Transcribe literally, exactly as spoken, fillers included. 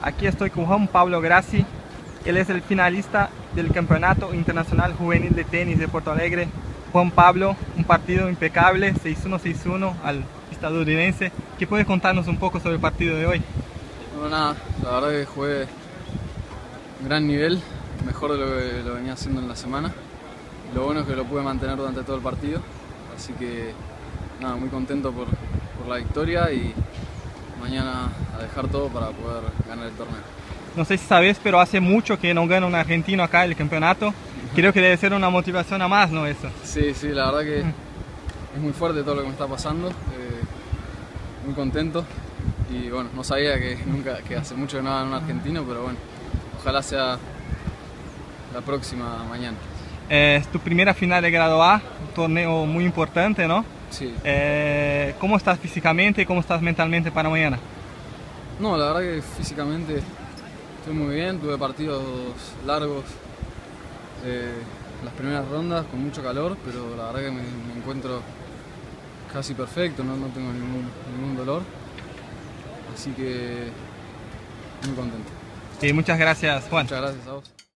Aquí estoy con Juan Pablo Grassi. Él es el finalista del Campeonato Internacional Juvenil de Tenis de Porto Alegre. Juan Pablo, un partido impecable, seis uno, seis uno al estadounidense. ¿Qué puedes contarnos un poco sobre el partido de hoy? Bueno, nada, la verdad que jugué un gran nivel, mejor de lo que lo venía haciendo en la semana. Lo bueno es que lo pude mantener durante todo el partido, así que nada, muy contento por, por la victoria y mañana a dejar todo para poder ganar el torneo. No sé si sabes, pero hace mucho que no gana un argentino acá el campeonato. Creo que debe ser una motivación a más, ¿no? Eso. Sí, sí, la verdad que es muy fuerte todo lo que me está pasando, eh, muy contento y bueno, no sabía que nunca, que hace mucho que no gana un argentino, pero bueno, ojalá sea la próxima mañana. Eh, es tu primera final de grado A, un torneo muy importante, ¿no? Sí. Eh, ¿Cómo estás físicamente y cómo estás mentalmente para mañana? No, la verdad que físicamente estoy muy bien, tuve partidos largos, eh, las primeras rondas con mucho calor, pero la verdad que me, me encuentro casi perfecto, no, no tengo ningún, ningún dolor, así que muy contento. Sí, muchas gracias, Juan. Muchas gracias a vos.